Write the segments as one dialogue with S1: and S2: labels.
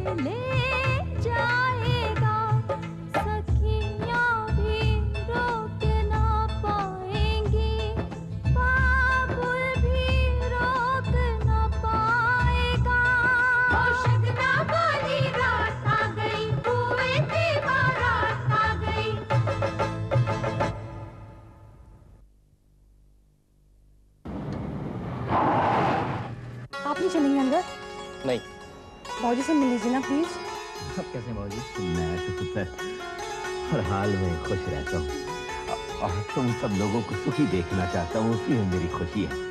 S1: ले जाएगा, सखियां भी रोक ना पाएंगी, बाबुल भी रोक ना पाएगा। ओ शगना वाली रात आ गई, कुएं की बारात आ गई।
S2: आप नहीं चलेंगे अंदर?
S3: नहीं।
S2: भाजी से मिल लीजिए ना प्लीज।
S3: अब कैसे भाजी?
S4: मैं तो पुत्र हर हाल में खुश रहता हूँ और तुम सब लोगों को सुखी देखना चाहता हूँ, उसी में मेरी खुशी है।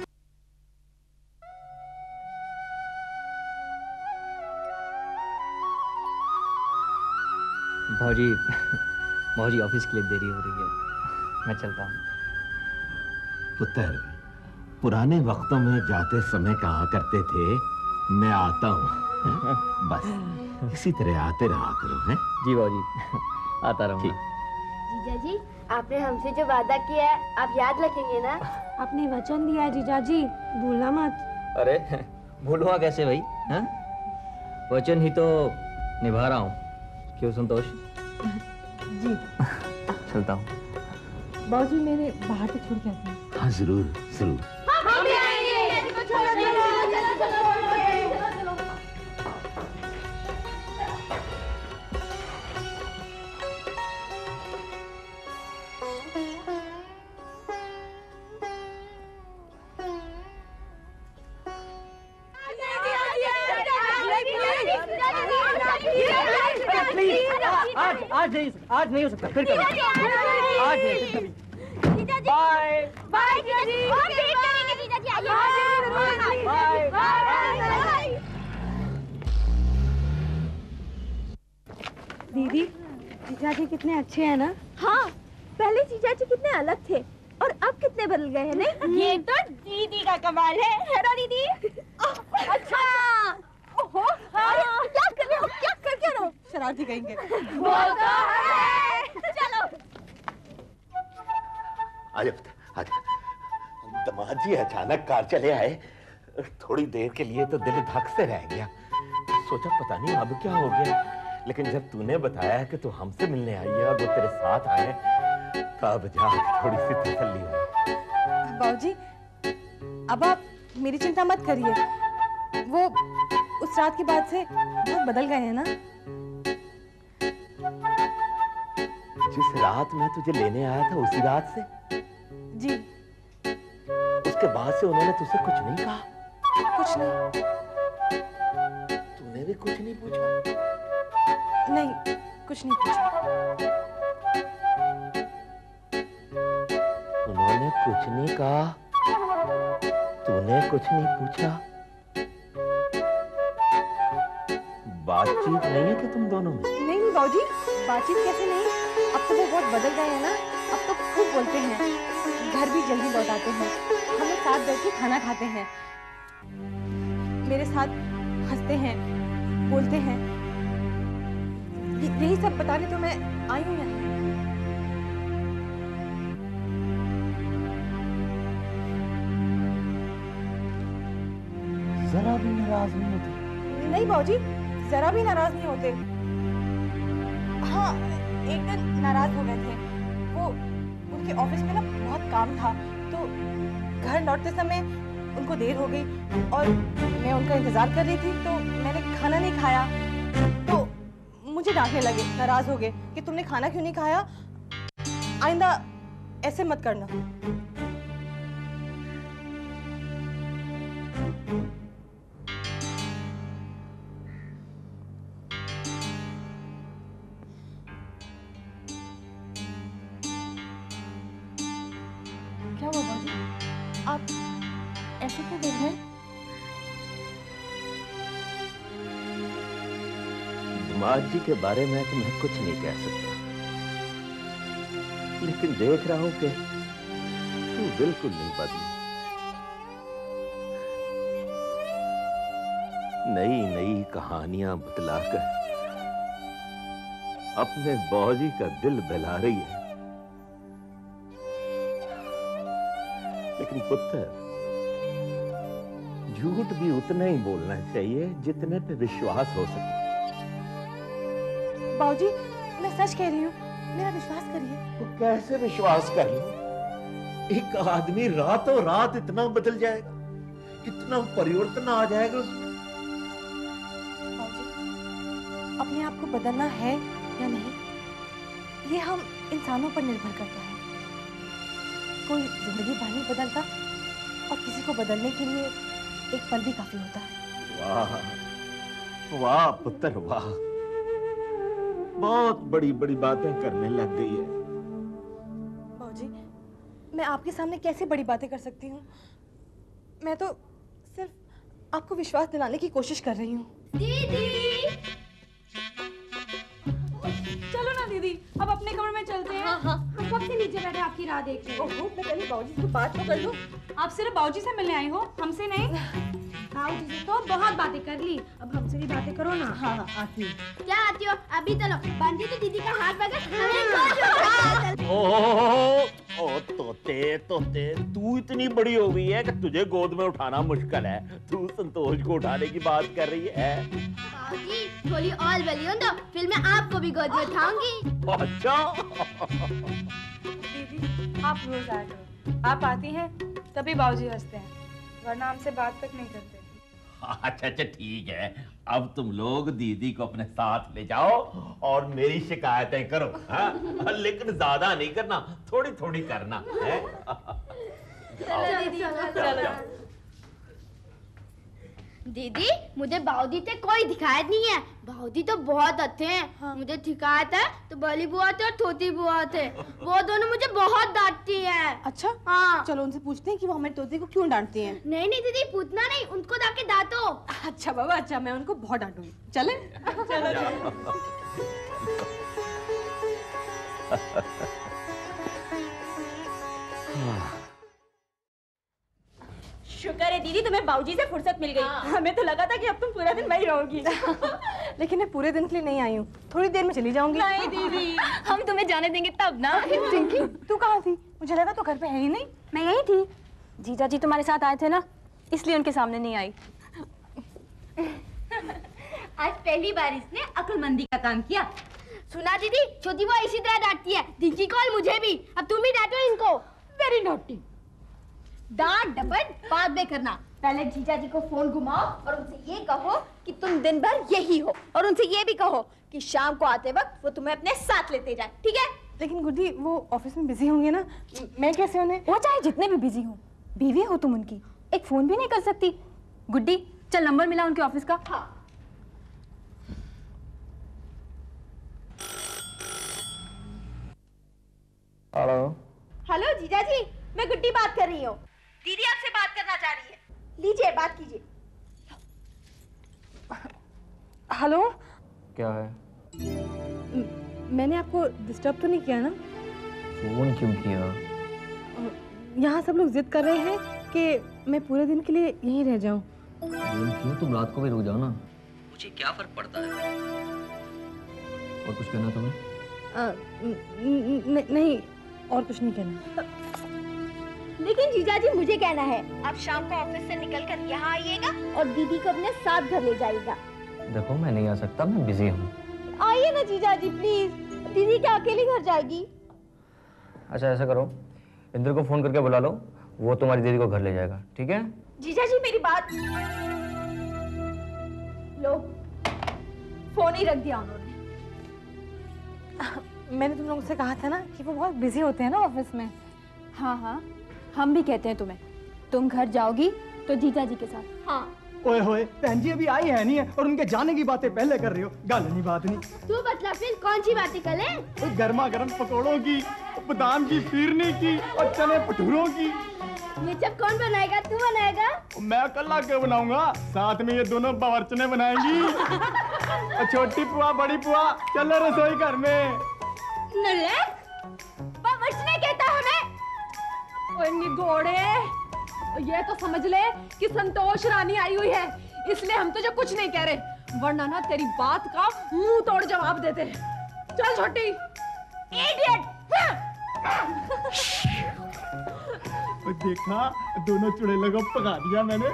S3: भाजी भाजी ऑफिस के लिए देरी हो रही है, मैं चलता हूँ।
S4: पुत्र पुराने वक्तों में जाते समय कहा करते थे मैं आता हूँ, बस इसी तरह आते रहा करो। हैं
S3: जी भाजी, आता रहूँगा।
S5: जीजा जी, आपने हमसे जो वादा किया है आप याद रखेंगे ना?
S2: आपने वचन दिया है जीजा जी, भूलना मत।
S3: अरे भूलूंगा कैसे भाई? हाँ, वचन ही तो निभा रहा हूँ। क्यों संतोष?
S2: जी
S3: चलता हूँ।
S2: बाबूजी मेरे बाहर तक छोड़ के आते हैं।
S4: हाँ जरूर जरूर।
S1: हम भी आएंगे। चलो चलो चलो चलो।
S3: आज नहीं हो सकता, फिर कभी। आज नहीं, फिर कभी। बाय
S1: बाय जीजा जी। हम वेट करेंगे जीजा जी। आइए।
S3: Bye
S1: bye.
S2: दीदी जीजा जी कितने अच्छे हैं ना?
S5: हाँ, पहले जीजा जी कितने अलग थे और अब कितने बदल गए हैं नहीं?
S1: ये तो दीदी का कमाल है ना दीदी? अच्छा। ओहो, क्या कर रहे हो? क्या कर रहे हो?
S2: शरारती कहेंगे।
S1: बोलता है। चलो।
S4: आजा पुत्र आजा। दामाद जी अचानक कार चले आए, थोड़ी देर के लिए तो दिल धक से रह गया। सोचा पता नहीं अब क्या हो गया, लेकिन जब तूने बताया कि तू हमसे मिलने आई है और वो तेरे साथ आए, तब जाकर थोड़ी सी तसल्ली हुई।
S2: बाबूजी अब आप मेरी चिंता मत करिए, वो उस रात के बाद से बहुत बदल गए हैं ना।
S4: जिस रात मैं तुझे लेने आया था उसी रात से?
S2: जी।
S4: उसके बाद से उन्होंने तुझसे कुछ नहीं कहा?
S2: कुछ नहीं।
S4: तूने भी कुछ नहीं पूछा?
S2: नहीं, कुछ नहीं पूछा।
S4: उन्होंने कुछ नहीं कहा, तूने कुछ नहीं पूछा। बातचीत नहीं है कि तुम दोनों में?
S2: नहीं बाबूजी, बातचीत कैसे नहीं, अब तो वो बहुत बदल गए हैं ना। अब तो खूब बोलते हैं, घर भी जल्दी लौट आते हैं, हम लोग साथ बैठ के खाना खाते हैं, मेरे साथ हंसते हैं, बोलते हैं। यही सब बताने तो मैं आई हूँ यहाँ।
S4: जरा भी नाराज नहीं होती?
S2: नहीं बाबूजी, जरा भी नाराज नहीं होते। हाँ, एक दिन नाराज हो गए थे। वो उनके ऑफिस में ना बहुत काम था, तो घर लौटते समय उनको देर हो गई और मैं उनका इंतजार कर रही थी, तो मैंने खाना नहीं खाया, तो मुझे डांटने लगे, नाराज हो गए कि तुमने खाना क्यों नहीं खाया, आइंदा ऐसे मत करना। क्या हुआ बाबूजी, आप ऐसे क्यों देख रहे हैं?
S4: दामाद जी के बारे में तुम्हें कुछ नहीं कह सकता, लेकिन देख रहा हूं कि तू बिल्कुल नहीं बदली। नई नई कहानियां बतलाकर अपने बौजी का दिल बहला रही है। लेकिन पुत्र, झूठ भी उतना ही बोलना चाहिए जितने पे विश्वास हो सके।
S2: बाबूजी, मैं सच कह रही हूँ, मेरा विश्वास करिए।
S4: तो कैसे विश्वास कर लो? एक आदमी रातों रात इतना बदल जाएगा, इतना परिवर्तन आ जाएगा उसमें।
S2: बाबूजी, अपने आप को बदलना है या नहीं, ये हम इंसानों पर निर्भर करता है। कोई जिंदगी भर नहीं बदलता और किसी को बदलने के लिए एक पल भी काफी होता है।
S4: वाह वाह पुत्र वाह, बहुत बड़ी बड़ी बातें करने लग गई है।
S2: बाबूजी, मैं आपके सामने कैसे बड़ी बातें कर सकती हूँ? मैं तो सिर्फ आपको विश्वास दिलाने की कोशिश कर रही हूँ।
S5: दीदी,
S1: चलो ना दीदी, अब अपने कमरे में चलते हैं।
S5: हाँ हाँ, हम सबसे नीचे बैठे आपकी राह देख रहे हैं।
S2: ओहो, मैं पहले बाबूजी से बात तो कर लूं।
S1: आप सिर्फ बाबूजी से मिलने आई हो, हमसे नहीं।
S5: बाबूजी से तो बहुत बातें कर ली, अब हमसे भी बातें करो ना।
S2: हाँ हाँ, आती हूँ।
S5: क्या आती हो? अभी चलो, बंदी तो दीदी का हाथ पकड़।
S4: ओ तोते तोते, तू इतनी बड़ी हो गई है कि तुझे गोद में उठाना मुश्किल है, तू संतोष को उठाने की बात कर रही है।
S5: बाबूजी, थोड़ी और बड़ी हो तो फिर मैं आपको भी गोद में उठाऊंगी।
S4: अच्छा
S2: दीदी, आप रोज आया करो। आप आती हैं तभी बाबूजी हंसते हैं, वरना हमसे बात तक नहीं करते।
S4: अच्छा अच्छा ठीक है, अब तुम लोग दीदी को अपने साथ ले जाओ और मेरी शिकायतें करो, हाँ? लेकिन ज्यादा नहीं करना, थोड़ी थोड़ी करना है।
S5: चलो दीदी, चलो। दीदी, मुझे बाऊदी से कोई शिकायत नहीं है। बाऊदी तो बहुत अच्छे हैं। हाँ। मुझे शिकायत है तो बली बुआ थे और छोटी बुआ थे, वो दोनों मुझे बहुत डांटती हैं।
S2: अच्छा,
S5: हाँ।
S2: चलो उनसे पूछते हैं कि वो हमारे तोते को क्यों डांटती हैं।
S5: नहीं नहीं दीदी, पूछना नहीं, उनको जाके डांटो।
S2: अच्छा बाबा, अच्छा, मैं उनको बहुत डांटूंगी। चले? चलो।
S1: शुक्र है दीदी, तुम्हें बाबूजी से फुर्सत मिल गई। हमें तो लगा था कि अब तुम पूरा दिन वही रहोगी।
S2: लेकिन मैं पूरे दिन के लिए नहीं आई हूँ, थोड़ी देर में चली जाऊंगी।
S1: नहीं दीदी, हम तुम्हें जाने देंगे तब ना।
S2: चिंकी, तू कहाँ थी? मुझे लगा तू घर पे है ही नहीं।
S1: मैं यही थी, जीजा जी तुम्हारे साथ आए थे ना, इसलिए उनके सामने नहीं आई।
S5: आज पहली बार इसने अक्लमंदी का काम किया। सुना दीदी, छोटी बुआ इसी तरह डांटती है, दीदी कॉल मुझे भी, अब तुम भी डांटो इनको। Very naughty. डांट डपट बाद में करना, पहले जीजा जी को फोन घुमाओ और उनसे ये कहो कि तुम दिन भर यही हो, और उनसे ये भी कहो कि शाम को आते वक्त वो तुम्हें अपने साथ लेते जाए, ठीक है?
S2: लेकिन गुड्डी, वो ऑफिस में बिजी होंगे ना, मैं कैसे उन्हें?
S1: वो चाहे जितने भी बिजी हो, बीवी हो तुम उनकी, एक फोन भी नहीं कर सकती? गुड्डी, चल नंबर मिला उनके ऑफिस का।
S5: हाँ।
S3: हेलो।
S5: हेलो जीजा जी, मैं गुड्डी बात कर रही हूँ। दीदी आपसे बात करना चाह रही है, लीजिए बात कीजिए।
S2: हेलो,
S3: क्या है?
S2: मैंने आपको डिस्टर्ब तो नहीं किया ना?
S3: फोन क्यों किया?
S2: यहाँ सब लोग जिद कर रहे हैं कि मैं पूरे दिन के लिए यहीं रह जाऊँ।
S3: क्यों? तुम रात को भी रुक जाओ ना, मुझे क्या फर्क पड़ता है। और कुछ कहना तुम्हें?
S2: नहीं, और कुछ नहीं कहना।
S5: लेकिन जीजा जी, मुझे कहना है, आप शाम को ऑफिस से निकलकर यहाँ आइएगा और दीदी को अपने साथ घर ले जाइएगा।
S3: देखो, मैं नहीं आ सकता, मैं बिजी हूँ।
S5: आइए ना जीजा जी प्लीज, दीदी क्या अकेली घर जाएगी?
S3: अच्छा ऐसा करो, इंद्र को फोन करके बुला लो, वो तुम्हारी दीदी को घर ले जाएगा, ठीक है?
S5: जीजा जी मेरी बात लो, फोन ही रख दिया उन्होंने।
S2: मैंने तुम लोगों से कहा था ना कि वो बहुत बिजी होते हैं ना ऑफिस में।
S1: हाँ हाँ, हम भी कहते हैं तुम्हें, तुम घर जाओगी तो जीजा जी के साथ।
S5: हाँ।
S6: ओए होए, बहन जी अभी आई है नहीं है और उनके जाने की बातें पहले कर रही हो। गाल नहीं बात नहीं।
S5: तू बतला फिर कौन सी बातें करें?
S6: गर्मा गर्म पकौड़ों की, बादाम की फिरनी की और चने भटूरों की।
S5: ये सब कौन बनाएगा? तू बनाएगा?
S6: मैं अकेला क्यों बनाऊंगा, साथ में ये दोनों बावर्चने बनाएंगी। और छोटी पुआ बड़ी पुआ, चलो रसोई घर में।
S5: नल्ले बावर्चने कहता हमें?
S1: ओए निगोड़े, ये तो समझ ले कि संतोष रानी आई हुई है, इसलिए हम तुझे कुछ नहीं कह रहे, वरना ना तेरी बात का मुंह तोड़ जवाब देते। चल छोटी।
S5: इडियट।
S6: देखा, दोनों चुड़ैलों को पका दिया मैंने।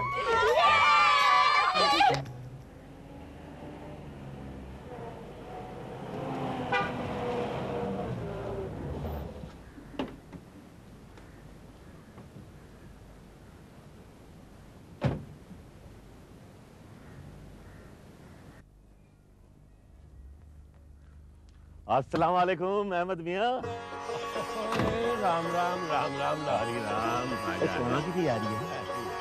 S4: अस्सलाम वालेकुम अहमद मियाँ।
S7: राम राम राम राम हरी राम।
S4: कहाँ की तैयारी है?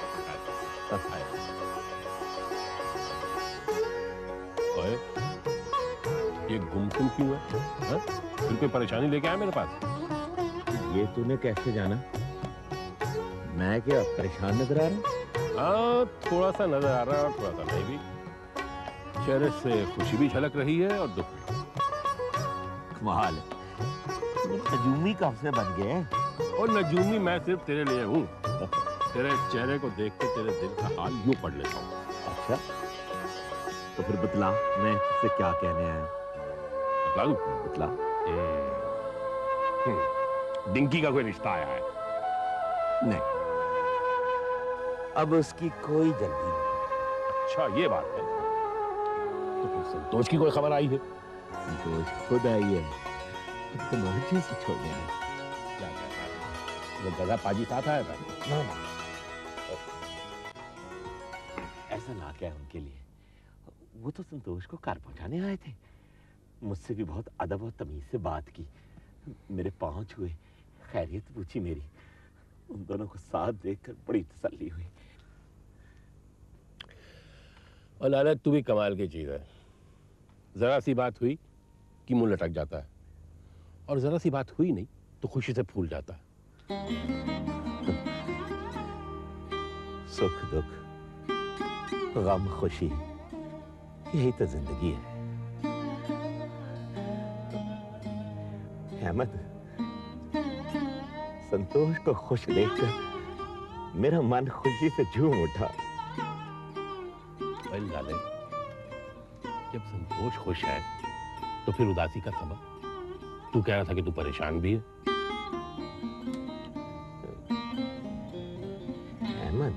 S7: ओए, ये गुमसुम क्यों है? हाँ? फिर कोई परेशानी लेके आया मेरे पास?
S4: ये तूने कैसे जाना? मैं क्या परेशान नजर आ रहा हूँ?
S7: हाँ, थोड़ा सा नजर आ रहा है और थोड़ा सा नहीं भी। चेहरे से खुशी भी झलक रही है और दुख भी।
S4: कमाल है, नजूमी कब से बन गए?
S7: और नजूमी मैं सिर्फ तेरे लिए हूँ। तेरे चेहरे को देख के तेरे दिल का हाल यूं पढ़ लेता हूँ।
S4: अच्छा, तो फिर बतला, मैं तुझसे क्या कहने आया?
S7: बतला दूं?
S4: बतला।
S7: डिंकी का कोई रिश्ता आया है?
S4: नहीं, अब उसकी कोई जल्दी नहीं।
S7: अच्छा, ये बात है। तो फिर संतोष की कोई खबर आई है?
S4: संतोष खुद आई है, तुम्हारे से छोड़ गया है।
S7: क्या कहता है? वो गधा पाजी साथ आया था?
S4: ऐसा ना क्या है उनके लिए, वो तो संतोष को कार पहुंचाने आए थे। मुझसे भी बहुत अदब और तमीज से बात की, मेरे पांव छुए, खैरियत पूछी मेरी। उन दोनों को साथ देखकर बड़ी तसल्ली हुई।
S7: और लाला, तू भी कमाल की चीज है। जरा सी बात हुई कि मुंह लटक जाता है, और जरा सी बात हुई नहीं तो खुशी से फूल जाता है।
S4: सुख दुख, गम खुशी, यही तो जिंदगी है। अहमद, संतोष को खुश देखकर मेरा मन खुशी से झूम उठा।
S7: लाले, जब संतोष खुश है तो फिर उदासी का सबब? तू कह रहा था कि तू परेशान भी है।
S4: अहमद,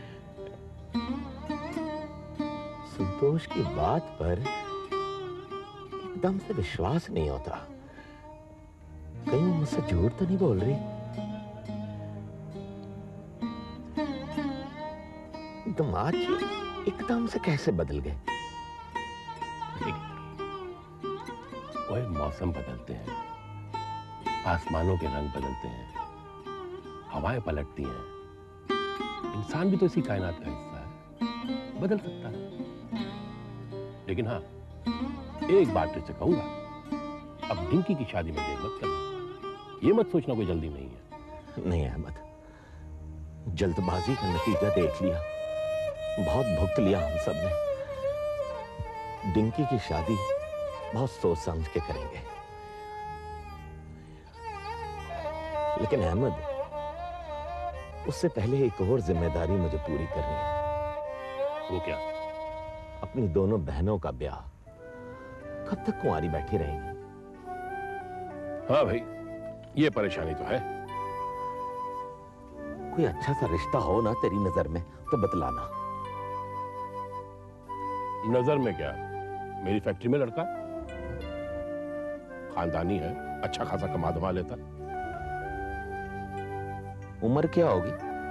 S4: संतोष की बात पर एकदम से विश्वास नहीं होता। कहीं वो मुझसे झूठ तो नहीं बोल रही? दिमाग एकदम से कैसे बदल गए?
S7: वह मौसम बदलते हैं, आसमानों के रंग बदलते हैं, हवाएं पलटती हैं। इंसान भी तो इसी कायनात का हिस्सा है, बदल सकता है। लेकिन हाँ, एक बात तुझसे कहूंगा, अब डिंकी की शादी में देर मत करना। ये मत सोचना कोई जल्दी नहीं है।
S4: नहीं अहमद, जल्दबाजी का नतीजा देख लिया, बहुत भुगत लिया हम सब ने। डिंकी की शादी बहुत सोच समझ के करेंगे। लेकिन अहमद, उससे पहले एक और जिम्मेदारी मुझे पूरी करनी है।
S7: वो क्या?
S4: अपनी दोनों बहनों का ब्याह। कब तक कुंवारी बैठी रहेंगी?
S7: हाँ भाई, ये परेशानी तो है।
S4: कोई अच्छा सा रिश्ता हो ना तेरी नजर में तो बतलाना।
S7: नजर में क्या? मेरी फैक्ट्री में लड़का खानदानी है, अच्छा खासा कमा धमा लेता।
S4: उम्र क्या होगी?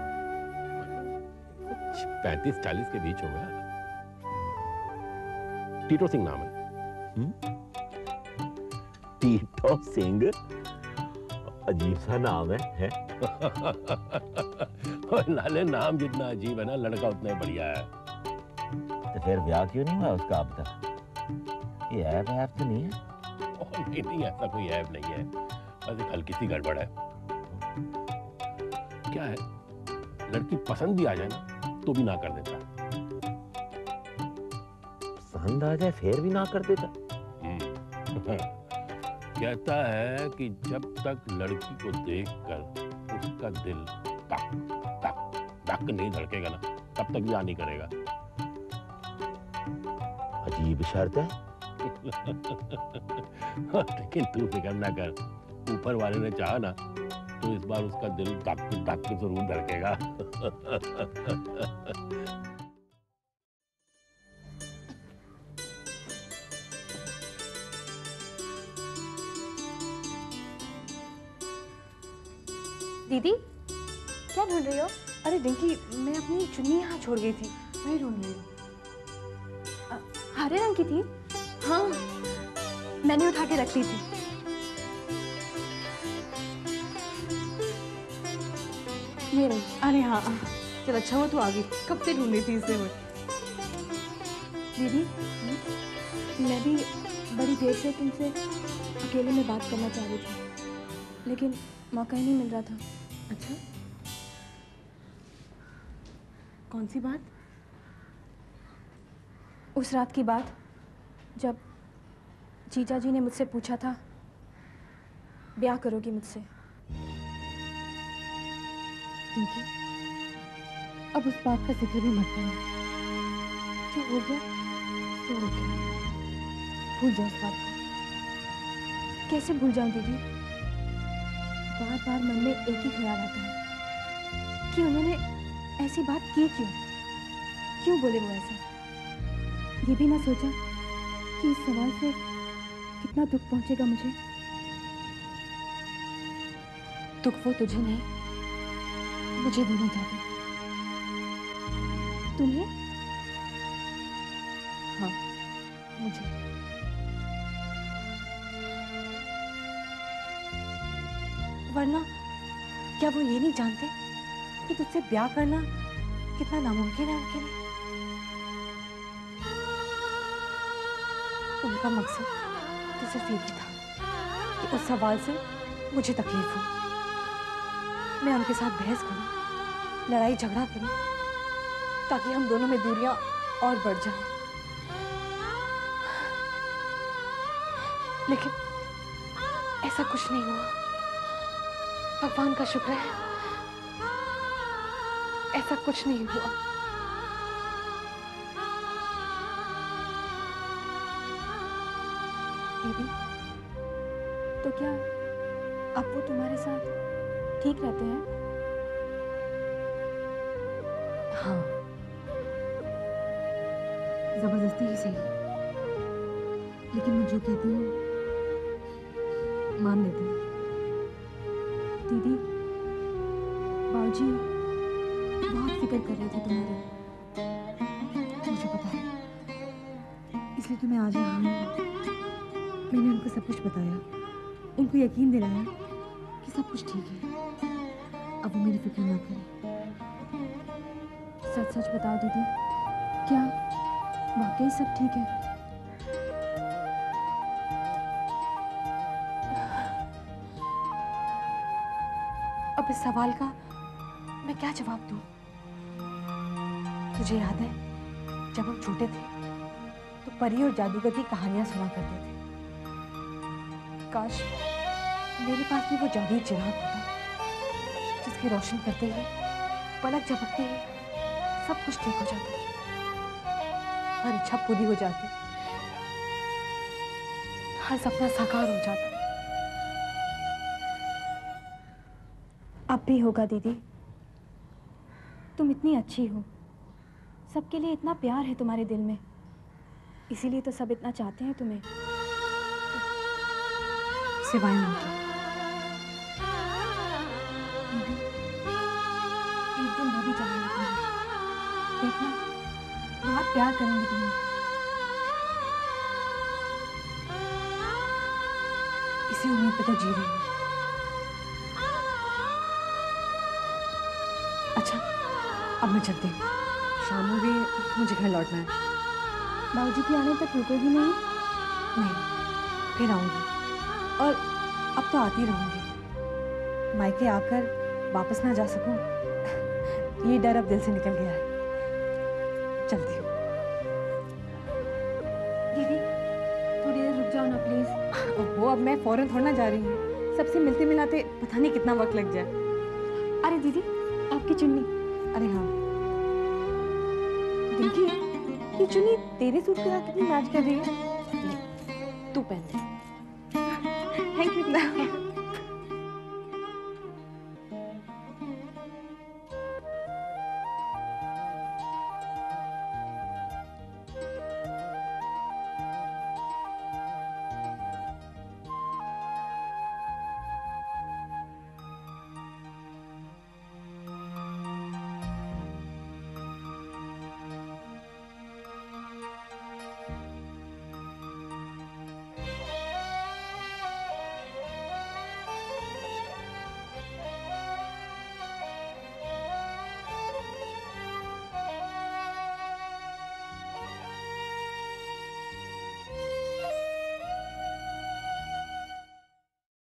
S7: 35-40 के बीच होगा। टीटो सिंह नाम है।
S4: टीटो सिंह? अजीब सा नाम है?
S7: और लाले, नाम जितना अजीब है ना, लड़का उतना ही बढ़िया है।
S4: तो फिर ब्याह क्यों नहीं हुआ उसका अब तक? ये ऐब तो नहीं है?
S7: नहीं, ऐसा कोई ऐब नहीं है, बस एक हल्की सी गड़बड़ है। क्या है, लड़की पसंद भी आ जाए ना तो भी ना कर देता।
S4: पसंद आ जाए फिर भी ना कर देता?
S7: कहता है कि जब तक लड़की को देखकर उसका दिल तक तक तक नहीं धड़केगा ना, तब तक ब्याह नहीं करेगा।
S4: अजीब शर्त है।
S7: लेकिन तू फिक्र ना कर, ऊपर वाले ने चाहा ना तो इस बार उसका दिल धक धक जरूर धड़केगा।
S2: दीदी, क्या ढूंढ रही हो? अरे डिंकी, मैं अपनी चुन्नी यहाँ छोड़ गई थी, वही ढूंढ रही हूँ। हरे रंग की थी?
S1: हाँ,
S2: मैंने उठा के रख ली थी। ये रही। अरे हाँ, चल अच्छा हुआ तू आ गई, कब से ढूंढ रही थी इसे मैं।
S8: दीदी, मैं भी बड़ी देर से तुमसे अकेले में बात करना चाह रही थी, लेकिन मौका ही नहीं मिल रहा था।
S2: अच्छा, कौन सी बात?
S8: उस रात की बात जब जीजा जी ने मुझसे पूछा था, ब्याह करोगी मुझसे?
S2: पिंकी, अब उस बात का जिक्र भी मत करना। जो हो गया सो हो गया, भूल जाओ उस बात को।
S8: कैसे भूल जाऊं दीदी? बार बार मन में एक ही ख्याल आता है कि उन्होंने ऐसी बात की क्यों बोले वो ऐसा? ये भी ना सोचा कि इस सवाल से कितना दुख पहुंचेगा मुझे।
S2: दुख वो तुझे नहीं, मुझे देना चाहते।
S8: तुम्हें?
S2: हाँ, मुझे। वरना क्या वो ये नहीं जानते कि तुझसे ब्याह करना कितना नामुमकिन है उनके लिए? उनका मकसद तो सिर्फ ये था कि उस सवाल से मुझे तकलीफ हो, मैं उनके साथ बहस करूं, लड़ाई झगड़ा करूं, ताकि हम दोनों में दूरियां और बढ़ जाएं। लेकिन ऐसा कुछ नहीं हुआ। भगवान का शुक्र है, ऐसा कुछ नहीं हुआ।
S8: दीदी, तो क्या अब वो तुम्हारे साथ ठीक रहते हैं?
S2: हाँ, जबरदस्ती ही सही, लेकिन मैं जो कहती हूँ मान लेते हैं।
S8: दीदी, बाबूजी बहुत फिक्र कर रहे थे तुम्हारी।
S2: मुझे पता है, इसलिए तो मैं आज यहाँ आई हूँ। मैंने उनको सब कुछ बताया, उनको यकीन दिलाया कि सब कुछ ठीक है। अब वो मेरी फिक्र ना करें।
S8: सच सच बताओ दीदी, क्या वाकई सब ठीक है?
S2: अब इस सवाल का मैं क्या जवाब दूं? तुझे याद है जब हम छोटे थे तो परी और जादूगर की कहानियां सुना करते थे। काश मेरे पास भी वो जादुई चिराग होता जिसके रोशन करते ही, पलक झपकते ही सब कुछ ठीक हो जाता, हर इच्छा पूरी हो जाती, हर सपना साकार हो जाता।
S8: अब भी होगा दीदी, तुम इतनी अच्छी हो, सबके लिए इतना प्यार है तुम्हारे दिल में, इसीलिए तो सब इतना चाहते हैं तुम्हें।
S2: सिवाय उनके।
S8: एक दिन वो भी जानेंगे तुम्हें, देखना बहुत प्यार करेंगे तुम्हें।
S2: इसी उम्मीद पे तो जी रही हूँ। अच्छा, अब मैं चलती हूँ, शाम हो गई, मुझे घर लौटना है।
S8: बाबूजी के आने तक रुकोगी नहीं?
S2: नहीं, फिर आऊँगी, और अब तो आती रहूँगी। मायके आकर वापस ना जा सकूँ, ये डर अब दिल से निकल गया है। चलती हूँ।
S8: दीदी, थोड़ी देर रुक जाओ ना प्लीज।
S2: वो अब मैं फौरन थोड़ा ना जा रही हूँ, सबसे मिलते मिलाते पता नहीं कितना वक्त लग जाए।
S8: अरे दीदी, आपकी चुन्नी।
S2: अरे हाँ देखिए, ये चुन्नी तेरे सूट के साथ कितनी मैच कर रही है। ले, तू पहन ले।
S8: Thank you.